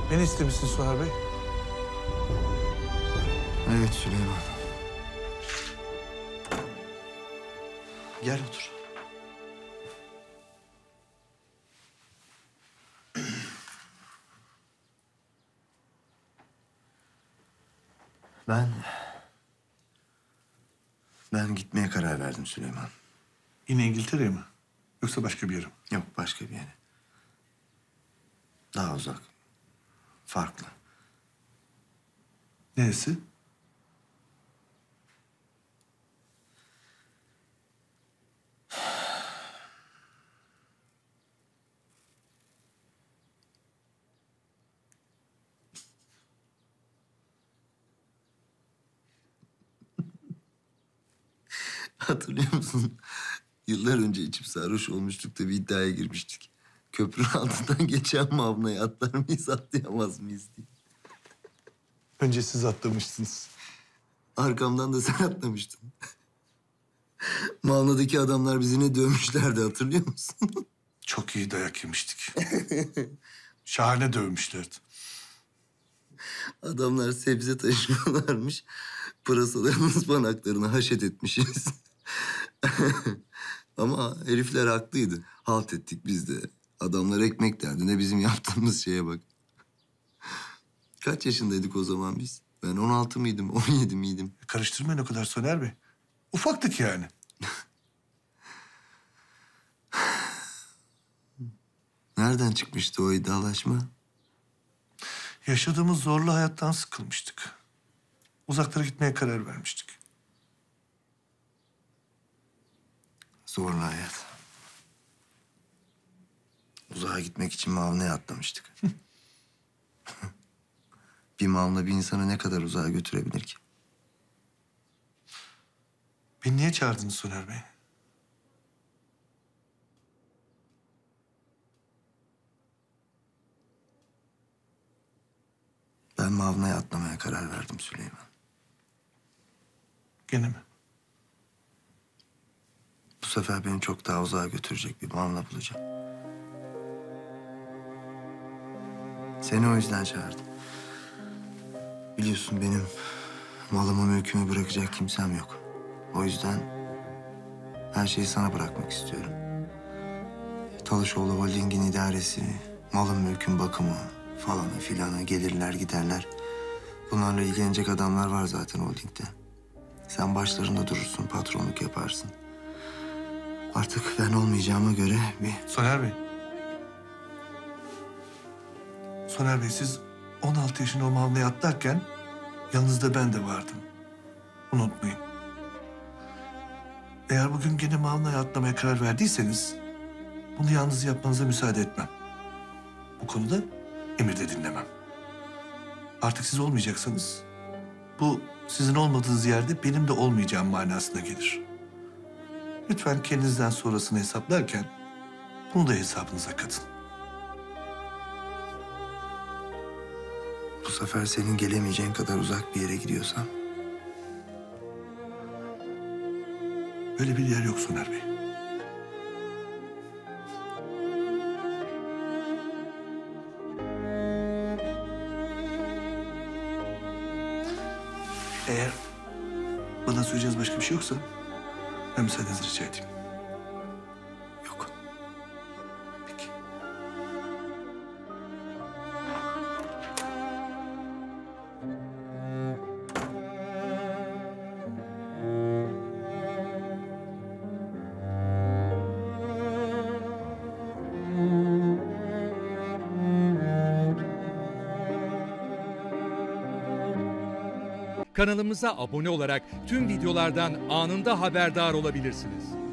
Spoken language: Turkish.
Beni istemişsin Soner Bey. Evet Süleyman. Gel otur. Ben gitmeye karar verdim Süleyman. Yine İngiltere'ye mi? Yoksa başka bir yere mi? Yok, başka bir yere. Daha uzak. Farklı. Neresi? Hatırlıyor musun? Yıllar önce içip sarhoş olmuştuk da bir iddiaya girmiştik. Köprünün altından geçen Mavna'ya atlar mıyız, atlayamaz mıyız diye. Önce siz atlamıştınız. Arkamdan da sen atlamıştın. Mavna'daki adamlar bizi ne dövmüşlerdi, hatırlıyor musun? Çok iyi dayak yemiştik. Şahane dövmüşlerdi. Adamlar sebze taşıyorlarmış. Pırasaların ıspanaklarını haşet etmişiz. Ama herifler haklıydı. Halt ettik biz de. Adamlar ekmek derdine, bizim yaptığımız şeye bak. Kaç yaşındaydık o zaman biz? Ben 16 mıydım, 17 miydim? Karıştırmayın o kadar Soner Bey. Ufaktık yani. Nereden çıkmıştı o iddialaşma? Yaşadığımız zorlu hayattan sıkılmıştık. Uzaklara gitmeye karar vermiştik. Zorlu hayat. Uzağa gitmek için Mavna'ya atlamıştık. Bir Mavna bir insanı ne kadar uzağa götürebilir ki? Beni niye çağırdınız Soner Bey? Ben Mavna'ya atlamaya karar verdim Süleyman. Gene mi? Bu sefer beni çok daha uzağa götürecek bir Mavna bulacağım. Seni o yüzden çağırdım. Biliyorsun benim malımı mülkümü bırakacak kimsem yok. O yüzden her şeyi sana bırakmak istiyorum. Talaşoğlu Holding'in idaresi, malın mülkün bakımı falanı filanı, gelirler giderler. Bunlarla ilgilenecek adamlar var zaten holdingde. Sen başlarında durursun, patronluk yaparsın. Artık ben olmayacağıma göre bir... Soner Bey. Soner Bey, siz 16 yaşında o Mavna'ya atlarken yanınızda ben de vardım. Unutmayın. Eğer bugün gene Mavna'ya atlamaya karar verdiyseniz bunu yalnız yapmanıza müsaade etmem. Bu konuda emir de dinlemem. Artık siz olmayacaksanız bu sizin olmadığınız yerde benim de olmayacağım manasına gelir. Lütfen kendinizden sonrasını hesaplarken bunu da hesabınıza katın. Bu sefer senin gelemeyeceğin kadar uzak bir yere gidiyorsam... Böyle bir yer yok Soner Bey. Eğer bana söyleyeceğiniz başka bir şey yoksa ben müsaadenizi rica edeyim. Yok. Peki. Kanalımıza abone olarak tüm videolardan anında haberdar olabilirsiniz.